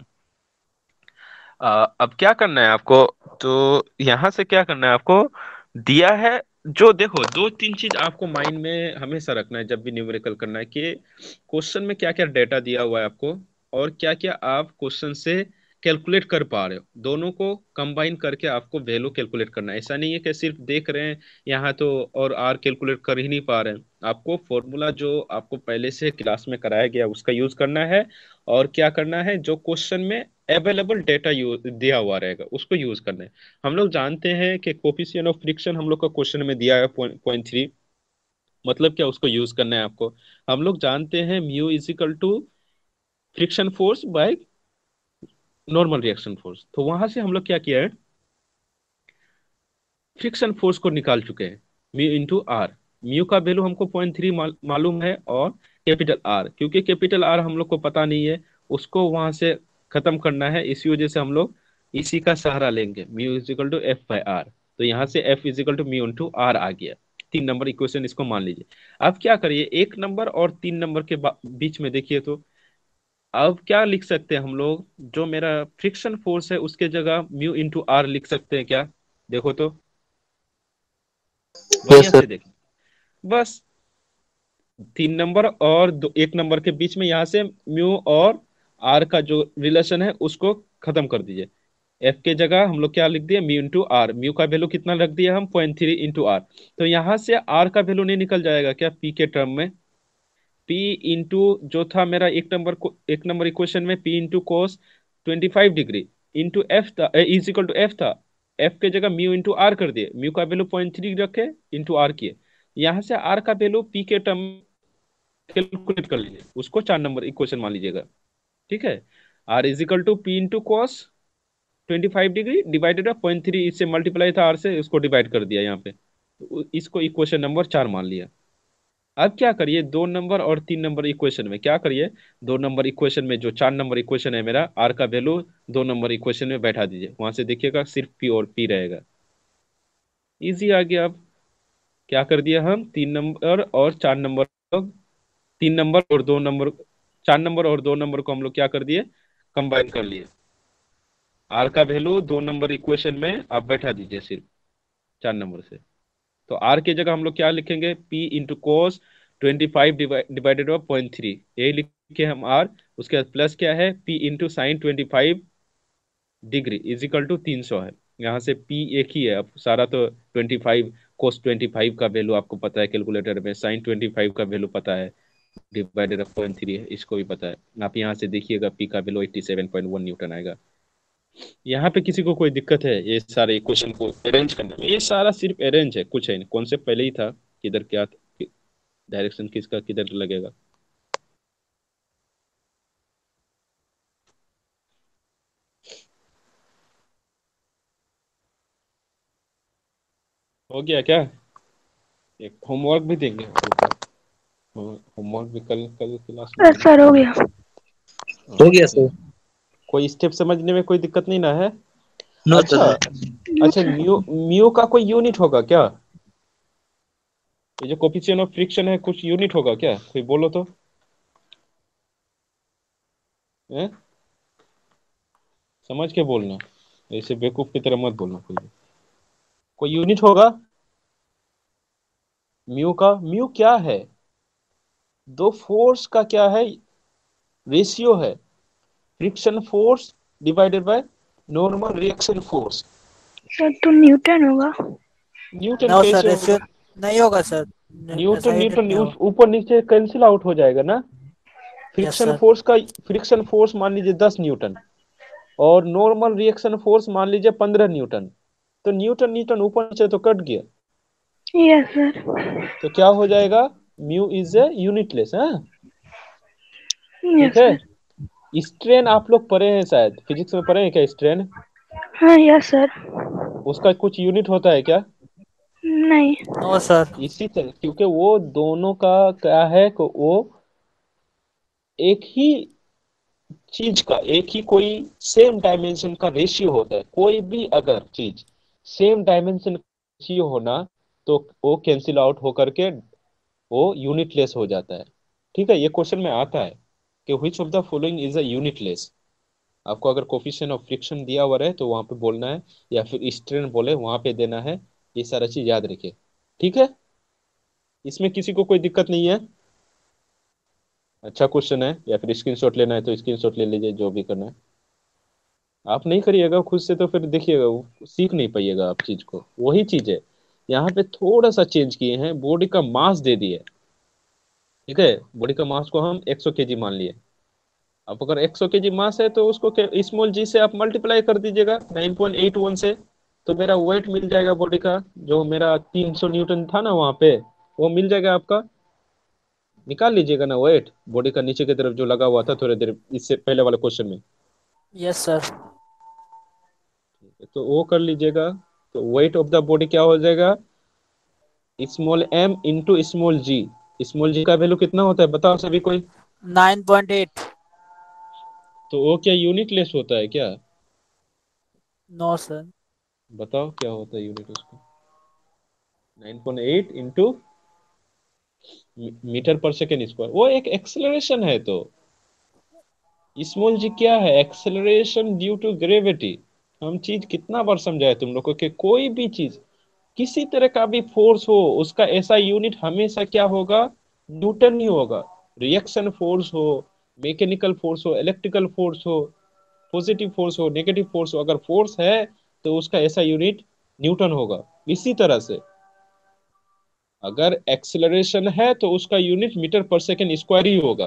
अब क्या करना है आपको, तो यहां से क्या करना है आपको, दिया है जो, देखो दो तीन चीज आपको माइंड में हमेशा रखना है जब भी न्यूमेरिकल करना है, कि क्वेश्चन में क्या क्या डेटा दिया हुआ है आपको, और क्या क्या आप क्वेश्चन से कैलकुलेट कर पा रहे हो, दोनों को कंबाइन करके आपको वैल्यू कैलकुलेट करना है। ऐसा नहीं है कि सिर्फ देख रहे हैं यहाँ तो और आर कैलकुलेट कर ही नहीं पा रहे हैं। आपको फॉर्मूला जो आपको पहले से क्लास में कराया गया उसका यूज करना है, और क्या करना है, जो क्वेश्चन में अवेलेबल डेटा दिया हुआ रहेगा उसको यूज करना है। हम लोग जानते हैं कि कोफिशिएंट ऑफ फ्रिक्शन हम लोग का क्वेश्चन में दिया है पॉइंट थ्री, मतलब क्या, उसको यूज करना है आपको। हम लोग जानते हैं mu is equal to friction force by normal reaction force, तो वहां से हम लोग क्या किया है, फ्रिक्शन फोर्स को निकाल चुके हैं, म्यू इंटू आर। म्यू का वैल्यू हमको पॉइंट थ्री मालूम है, और कैपिटल आर, क्योंकि कैपिटल आर हम लोग को पता नहीं है, उसको वहां से खत्म करना है, इसी वजह से हम लोग इसी का सहारा लेंगे, mu is equal to F by R. तो यहाँ से F is equal to mu into R आ गया। तीन नंबर इक्वेशन इसको मान लीजिए। अब क्या करिए, एक नंबर और तीन नंबर के बा- बीच में देखिए, तो अब क्या लिख सकते हैं हम लोग, जो मेरा फ्रिक्शन फोर्स है उसके जगह म्यू इंटू आर लिख सकते हैं क्या, देखो तो, बढ़िया यस सर। से देखें। बस तीन नंबर और दो, एक नंबर के बीच में यहाँ से म्यू और आर का जो रिलेशन है उसको खत्म कर दीजिए। एफ के जगह हम लोग क्या लिख दिए, म्यू इंटू आर। म्यू का वैल्यू कितना रख दिया हम, पॉइंट थ्री इंटू आर। तो यहाँ से आर का वैल्यू नहीं निकल जाएगा क्या, पी के टर्म में, पी इंटू जो था मेरा एक नंबर को एक नंबर इक्वेशन में, P into cos twenty five degree into F था, इज इक्वल टू एफ था। एफ के जगह म्यू इंटू आर कर दिए, म्यू का वैल्यू पॉइंट थ्री रखे, इंटू आर किए। यहाँ से आर का वैल्यू पी के टर्म कैलकुलेट कर लीजिए, उसको चार नंबर इक्वेशन मान लीजिएगा। ठीक है, R is equal to P into cos twenty five degree divided by point three, इससे मल्टीप्लाई था आर से, इसको डिवाइड कर दिया यहाँ पे, तो इसको इक्वेशन नंबर चार मान लिया। अब क्या करिए, दो नंबर और तीन नंबर इक्वेशन में क्या करिए, दो नंबर इक्वेशन में जो चार नंबर इक्वेशन है मेरा, आर का वैल्यू दो नंबर इक्वेशन में बैठा दीजिए, वहां से देखिएगा सिर्फ पी और पी रहेगा। इजी आ गया। अब क्या कर दिया हम, तीन नंबर और चार नंबर, तीन नंबर और दो नंबर, चार नंबर और दो नंबर को हम लोग क्या कर दिए, कंबाइन कर लिए। आर का वैल्यू दो नंबर इक्वेशन में आप बैठा दीजिए सिर्फ चार नंबर से। तो आर की जगह हम लोग क्या लिखेंगे, P into cos twenty five divided by point three, यही लिखे हम आर। उसके बाद प्लस क्या है, P into sine twenty five degree is equal to तीन सौ है। यहाँ से पी एक ही है, अब सारा तो twenty five, cos twenty five का वैल्यू आपको पता है कैलकुलेटर में, साइन ट्वेंटी फाइव का वैल्यू पता है, डिवाइडेड बाई पॉइंट थ्री है, इसको भी पता है। आप यहाँ से देखिएगा पी का value eighty seven point one newton आएगा। यहाँ पे किसी को कोई दिक्कत है ये सारे क्वेश्चन को अरेंज करने में? ये सारा सिर्फ अरेंज है, कुछ है, कॉन्सेप्ट पहले ही था किधर क्या डायरेक्शन किसका किधर लगेगा। हो गया क्या? एक होमवर्क भी देंगे होमवर्क भी कल कल क्लास में यस सर हो गया। हो गया सर। कोई स्टेप समझने में कोई दिक्कत नहीं ना है? नो अच्छा सर। अच्छा म्यू म्यू का कोई यूनिट होगा क्या? ये जो कोफिशिएंट ऑफ फ्रिक्शन है कुछ यूनिट होगा क्या? कोई बोलो तो। हैं? समझ के बोलना, ऐसे बेवकूफ की तरह मत बोलना। कोई कोई यूनिट होगा म्यू का? म्यू क्या है? दो फोर्स का क्या है? रेशियो है। Friction force divided by normal reaction force. Sir तो न्यूटन होगा। न्यूटन नो सर, कैसे रेशियो होगा? नहीं होगा सर। न- ऐसा न्यूटन यूनिट न्यूटन नहीं होगा। ऊपर नीचे कैंसिल आउट हो जाएगा ना। Yes friction sir. फोर्स का फ्रिक्शन फोर्स मान लीजिए दस न्यूटन और नॉर्मल रिएक्शन फोर्स मान लीजिए पंद्रह न्यूटन, तो न्यूटन न्यूटन ऊपर नीचे तो कट गया। Yes sir. तो क्या हो जाएगा? म्यू इज ए यूनिटलेस है। ठीक यस है। सर। स्ट्रेन आप लोग पढ़े हैं, शायद फिजिक्स में पढ़े हैं क्या स्ट्रेन? हाँ यस सर। उसका कुछ यूनिट होता है क्या? नहीं। No sir. इसी तरह, क्योंकि वो दोनों का क्या है कि वो एक ही चीज का, एक ही कोई सेम डायमेंशन का रेशियो होता है। कोई भी अगर चीज सेम डायमेंशन रेशियो होना तो वो कैंसिल आउट होकर के वो यूनिटलेस हो जाता है। ठीक है, ये क्वेश्चन में आता है कि which of the following is a unitless. आपको अगर कोफिशिएंट ऑफ फ्रिक्शन दिया हुआ रहे तो वहां पे बोलना है, या फिर स्ट्रेन बोले वहां पे देना है। ये सारा चीज याद रखिए। ठीक है, इसमें किसी को कोई दिक्कत नहीं है? अच्छा क्वेश्चन है, या फिर स्क्रीनशॉट लेना है तो स्क्रीनशॉट ले लीजिए, जो भी करना है। आप नहीं करिएगा खुद से तो फिर देखिएगा वो सीख नहीं पाइएगा आप चीज को। वही चीज है, यहाँ पे थोड़ा सा चेंज किए हैं, बॉडी का मास दे दिए। ठीक है, बॉडी का मास को हम सौ केजी मान लिए। अब अगर सौ केजी मास है तो उसको स्मॉल जी से आप मल्टीप्लाई कर दीजिएगा नाइन पॉइंट एट वन से, तो मेरा वेट मिल जाएगा बॉडी का, जो मेरा तीन सौ न्यूटन था ना वहां पे, वो मिल जाएगा आपका। निकाल लीजिएगा ना वेट बॉडी का नीचे की तरफ जो लगा हुआ था थोड़ी देर इससे पहले वाले क्वेश्चन में। Yes sir. तो वो कर लीजिएगा। तो वेट ऑफ द बॉडी क्या हो जाएगा? Small M into small G. Small G का वैल्यू कितना होता है बताओ सभी कोई? Nine point eight. तो वो क्या यूनिट लेस होता है क्या? No sir. बताओ क्या होता है यूनिट उसका? Nine point eight into metre per second square, वो एक एक्सेलरेशन है। तो स्मॉल जी क्या है? Acceleration due to gravity. हम चीज कितना बार समझाए तुम लोग को कि कोई भी चीज किसी तरह का भी फोर्स हो उसका ऐसा यूनिट हमेशा क्या होगा? न्यूटन ही होगा। रिएक्शन फोर्स हो, मैकेनिकल फोर्स हो, इलेक्ट्रिकल फोर्स हो, पॉजिटिव फोर्स हो, नेगेटिव फोर्स हो, अगर फोर्स है तो उसका ऐसा यूनिट न्यूटन होगा। इसी तरह से अगर एक्सेलरेशन है तो उसका unit metre per second square ही होगा।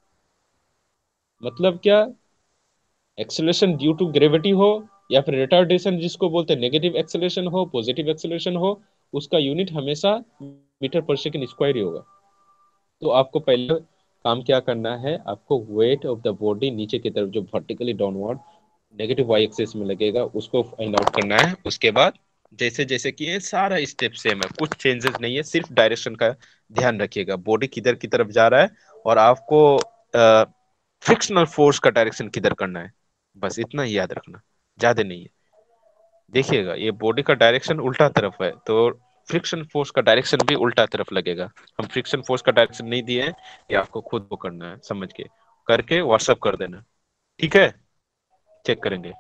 मतलब क्या? एक्सेलरेशन ड्यू टू ग्रेविटी हो या फिर रिटार्डेशन जिसको बोलते हैं, नेगेटिव एक्सेलरेशन हो, पॉजिटिव एक्सेलरेशन हो, उसका यूनिट हमेशा मीटर पर सेकेंड स्क्वायर ही होगा। तो आपको पहले काम क्या करना है? आपको वेट ऑफ द बॉडी नीचे की तरफ जो vertically downward negative Y axis में लगेगा उसको फाइंड आउट करना है। उसके बाद जैसे जैसे कि ये सारा स्टेप सेम है, कुछ चेंजेस नहीं है, सिर्फ डायरेक्शन का ध्यान रखिएगा, बॉडी किधर की तरफ जा रहा है और आपको फ्रिक्शनल फोर्स का डायरेक्शन किधर करना है, बस इतना ही याद रखना, ज्यादा नहीं है। देखिएगा ये बॉडी का डायरेक्शन उल्टा तरफ है तो फ्रिक्शन फोर्स का डायरेक्शन भी उल्टा तरफ लगेगा। हम फ्रिक्शन फोर्स का डायरेक्शन नहीं दिए हैं, ये आपको खुद को करना है, समझ के करके व्हाट्सअप कर देना। ठीक है, चेक करेंगे।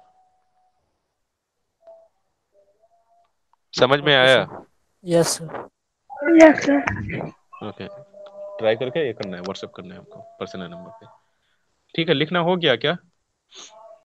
समझ में ओके आया? Sir. Yes sir. Yes sir. Okay, try करके ये करना है, व्हाट्सअप करना है आपको पर्सनल नंबर पे। ठीक है, लिखना हो गया क्या?